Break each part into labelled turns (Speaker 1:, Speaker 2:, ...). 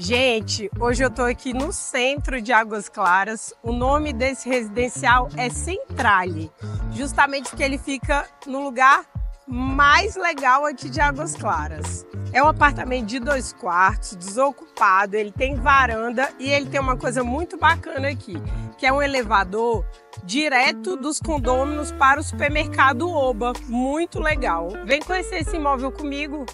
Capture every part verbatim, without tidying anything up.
Speaker 1: Gente, hoje eu tô aqui no centro de Águas Claras. O nome desse residencial é Centrale, justamente porque ele fica no lugar mais legal aqui de Águas Claras. É um apartamento de dois quartos, desocupado, ele tem varanda e ele tem uma coisa muito bacana aqui, que é um elevador direto dos condôminos para o supermercado Oba. Muito legal. Vem conhecer esse imóvel comigo.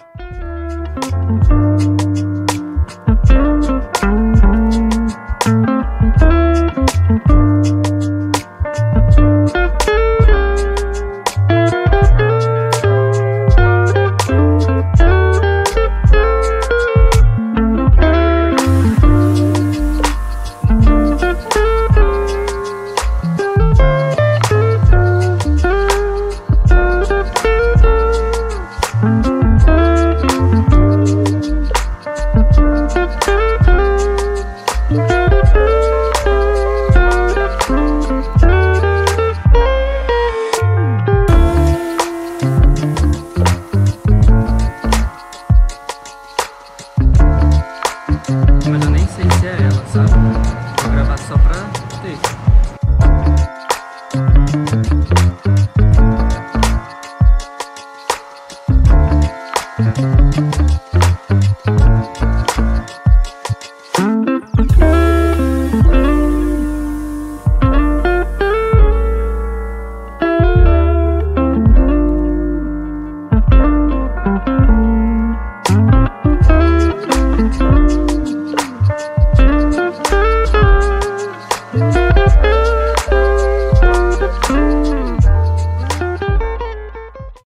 Speaker 2: Mas eu nem sei se é ela, sabe? Vou gravar só pra ter.